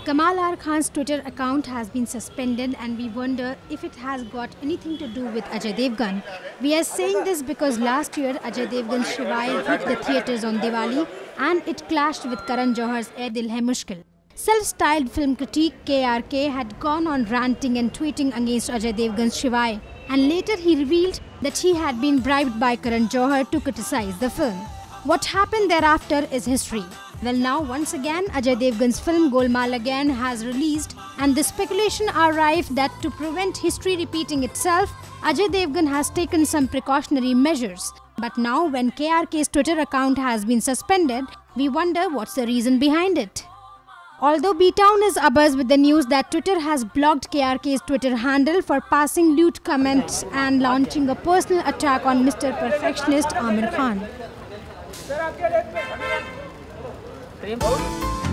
Kamal R. Khan's Twitter account has been suspended and we wonder if it has got anything to do with Ajay Devgn. We are saying this because last year Ajay Devgn's Shivai hit the theatres on Diwali and it clashed with Karan Johar's Ae Dil Hai Mushkil. Self-styled film critic KRK had gone on ranting and tweeting against Ajay Devgn's Shivai, and later he revealed that he had been bribed by Karan Johar to criticize the film. What happened thereafter is history. Well, now once again Ajay Devgn's film Golmaal Again has released, and the speculation are rife that to prevent history repeating itself, Ajay Devgn has taken some precautionary measures. But now when KRK's Twitter account has been suspended, we wonder what's the reason behind it. Although B-Town is abuzz with the news that Twitter has blocked KRK's Twitter handle for passing lewd comments and launching a personal attack on Mr. Perfectionist Aamir Khan.